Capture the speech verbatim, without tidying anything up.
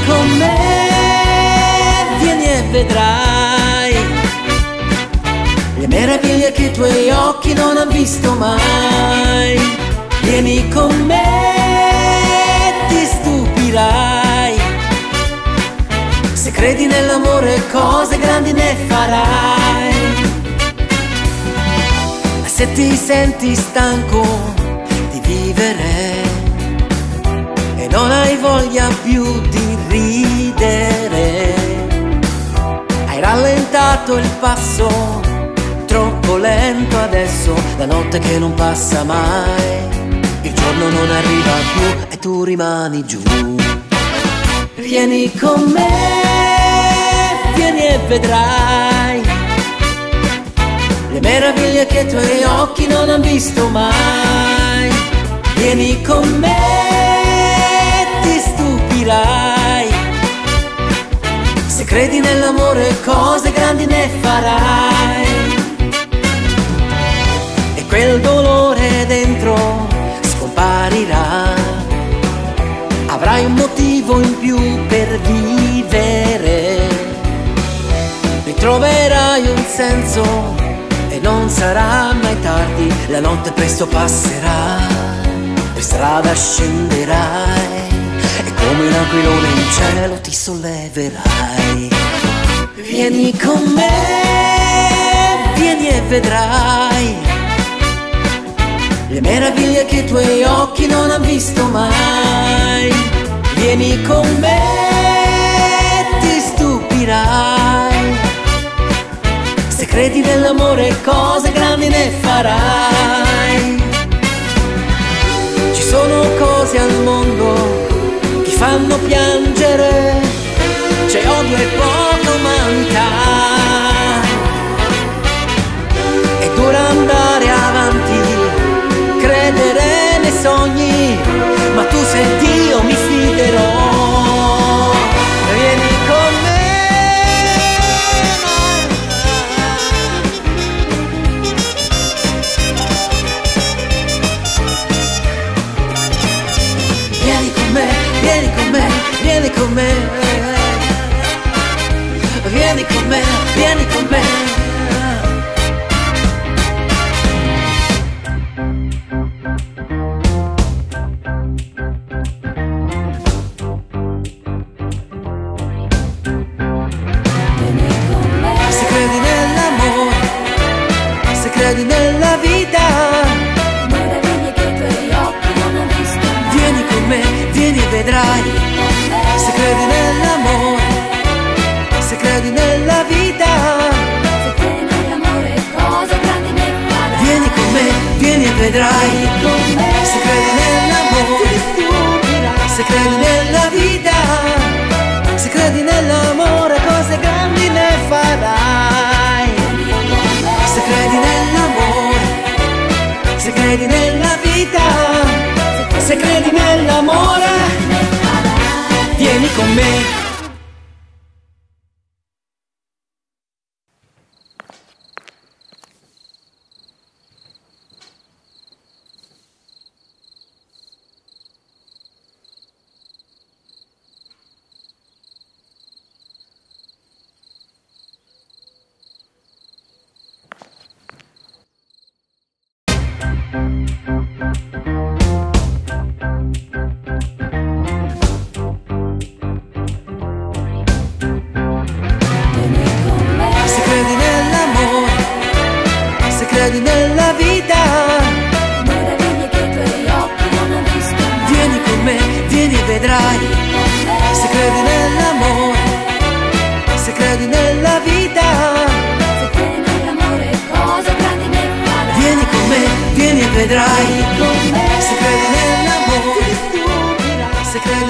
con me, vieni e vedrai le meraviglie che i tuoi occhi non hanno visto mai. Vieni con me, ti stupirai. Se credi nell'amore cose grandi ne farai. Se ti senti stanco di vivere e non hai voglia più di ridere, hai rallentato il passo, troppo lento adesso, la notte che non passa mai, il giorno non arriva più e tu rimani giù. Vieni con me, vieni e vedrai le meraviglie che i tuoi occhi non hanno visto mai. Vieni con me, ti stupirai. Se credi nell'amore cose grandi ne farai. E quel dolore dentro scomparirà. Avrai un motivo in più per vivere. Ritroverai un senso e non sarà mai tardi, la notte presto passerà, per strada scenderai e come un aquilone in cielo ti solleverai. Vieni con me, vieni e vedrai le meraviglie che i tuoi occhi non hanno visto mai. Vieni con me, ti stupirai. Se credi nell'amore cose grandi ne farai. Ci sono cose al mondo che fanno piangere, c'è odio e poca umanità. È dura andare avanti, credere nei sogni, ma tu sei Dio, mi fiderò. Vieni con me. Vieni con me, vieni con me, vieni con me. Vieni con me, vieni con me. Credi nella vita, meraviglie che i tuoi occhi non hanno visto. Vieni con me, vieni e vedrai. Se credi nell'amore, se credi nella vita, se credi nell'amore cose grandi ne farai. Vieni con me, vieni e vedrai. Se credi nell'amore, se credi nella vita, se credi nell'amore cose grandi ne farai. Se credi nell'amore, se credi nella vita, se credi nell'amore, vieni con me. Credi nella vita, meraviglie che i tuoi occhi non hanno visto. Vieni con me, vieni e vedrai. Se credi nell'amore, se credi nella vita, se credi nell'amore cose grandi ne farai. Vieni con me, vieni e vedrai. Se credi nell'amore, se credi